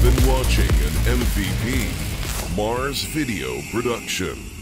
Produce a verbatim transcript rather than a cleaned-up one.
been watching an M V P Mars Video production.